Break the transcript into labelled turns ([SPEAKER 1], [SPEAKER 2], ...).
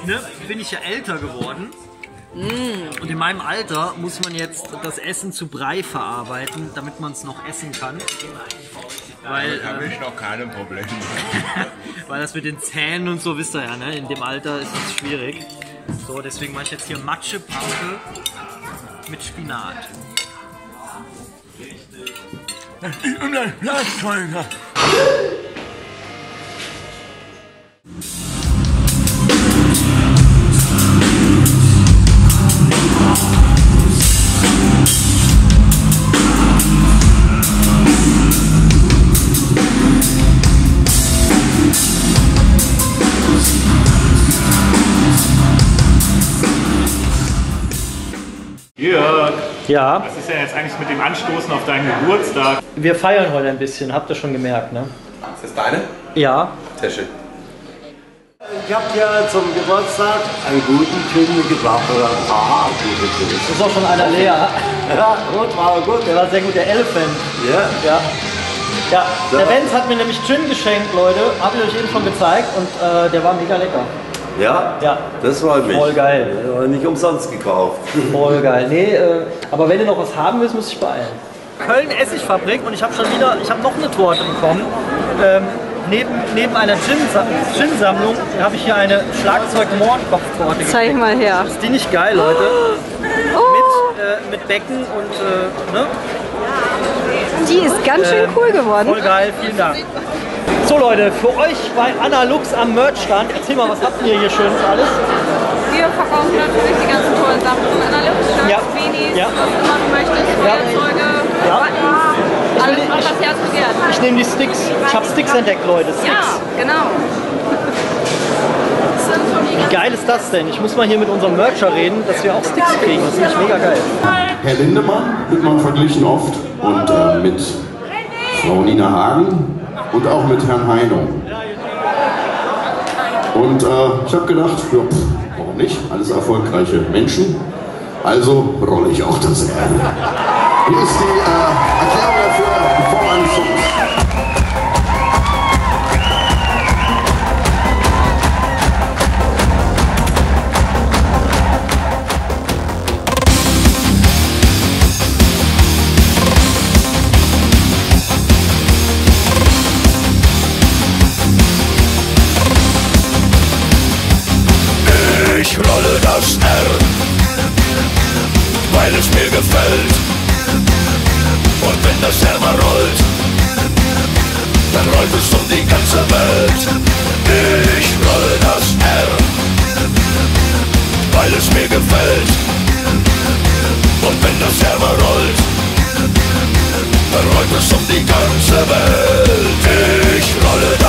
[SPEAKER 1] ne, bin ich ja älter geworden. Und in meinem Alter muss man jetzt das Essen zu Brei verarbeiten, damit man es noch essen kann. Weil
[SPEAKER 2] da habe ich noch keine Probleme.
[SPEAKER 1] weil das mit den Zähnen und so, wisst ihr ja, ne? In dem Alter ist das schwierig. So, deswegen mache ich jetzt hier Matschepampe mit Spinat.
[SPEAKER 3] Jörg,
[SPEAKER 1] Ja,
[SPEAKER 3] was ist denn jetzt eigentlich mit dem Anstoßen auf deinen Geburtstag?
[SPEAKER 1] wir feiern heute ein bisschen, habt ihr schon gemerkt, ne?
[SPEAKER 4] Ist das deine?
[SPEAKER 1] Ja.
[SPEAKER 4] Sehr schön.
[SPEAKER 5] Ich habe dir zum Geburtstag einen guten Film mitgebracht oder ein paar gute Filme.
[SPEAKER 1] Ist auch schon einer leer.
[SPEAKER 5] Ja, gut, war gut.
[SPEAKER 1] Der war sehr gut, der Elephant.
[SPEAKER 5] Ja.
[SPEAKER 1] Ja. Ja, der Benz hat mir nämlich Gin geschenkt, Leute. Hab ich euch eben schon gezeigt und der war mega lecker.
[SPEAKER 5] Ja?
[SPEAKER 1] Ja.
[SPEAKER 5] Das freut mich.
[SPEAKER 1] Voll geil.
[SPEAKER 5] Ja, nicht umsonst gekauft.
[SPEAKER 1] Voll geil. Nee, aber wenn ihr noch was haben willst, müsst ihr beeilen. Köln Essigfabrik und ich habe noch eine Torte bekommen. Neben einer Gin-Sammlung habe ich hier eine Schlagzeug-Mordkopftorte gekriegt.
[SPEAKER 6] Zeig mal her.
[SPEAKER 1] Ist die nicht geil, Leute?
[SPEAKER 6] Oh,
[SPEAKER 1] Mit Becken und ne?
[SPEAKER 6] die ist ganz schön cool geworden.
[SPEAKER 1] Voll geil, vielen Dank. So Leute, für euch bei Anna Lux am Merchstand, erzähl mal, was habt ihr hier Schönes alles?
[SPEAKER 7] Wir verkaufen natürlich die ganzen tollen Sachen von Anna Lux,
[SPEAKER 1] Ja.
[SPEAKER 7] Beanies,
[SPEAKER 1] Ja.
[SPEAKER 7] was immer du möchtest, Feuerzeuge,
[SPEAKER 1] Ja.
[SPEAKER 7] Buttons, alles was das Herz begehrt.
[SPEAKER 1] Ich nehme die Sticks. Ich habe Sticks entdeckt, Leute. Sticks.
[SPEAKER 7] Ja, genau.
[SPEAKER 1] Wie geil ist das denn? Ich muss mal hier mit unserem Mercher reden, dass wir auch Sticks kriegen. Das finde ich mega geil.
[SPEAKER 8] Herr Lindemann wird man verglichen oft und mit Frau Nina Hagen und auch mit Herrn Heino. Und ich habe gedacht, ja, warum nicht? Alles erfolgreiche Menschen. Also rolle ich auch das R. Hier ist die Erklärung dafür vor einem Song.
[SPEAKER 9] Ich rolle das R, weil es mir gefällt. Und wenn das R mal rollt, dann rollt es um die ganze Welt. Ich rolle das R, weil es mir gefällt. Und wenn das R mal rollt, dann rollt es um die ganze Welt. Ich rolle